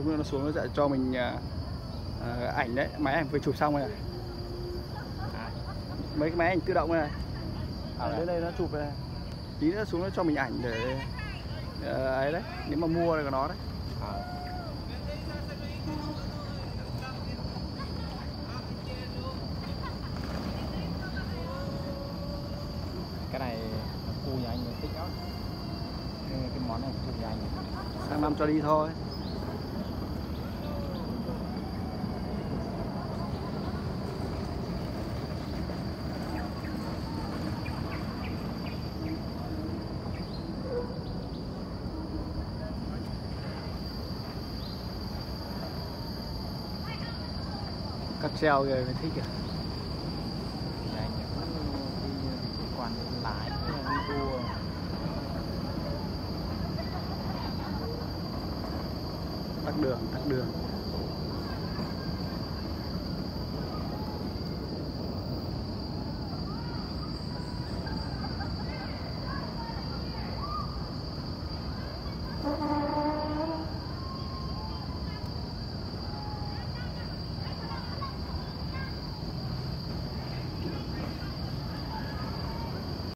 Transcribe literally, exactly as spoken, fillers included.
xuống nó xuống nó sẽ cho mình uh, ảnh đấy, máy ảnh vừa chụp xong rồi này. À. Mấy cái máy ảnh tự động này. À, ở đây nó chụp này. Tí nữa xuống nó cho mình ảnh để uh, ấy đấy, nếu mà mua là của nó đấy. À. Cái này khu nhà anh thích lắm. Cái, cái món này khu nhà anh. Sang năm cho đi thôi. Cắt treo kìa, mới thích kìa. Nhà anh đi quan lái đi tour. Tắt đường, tắt đường.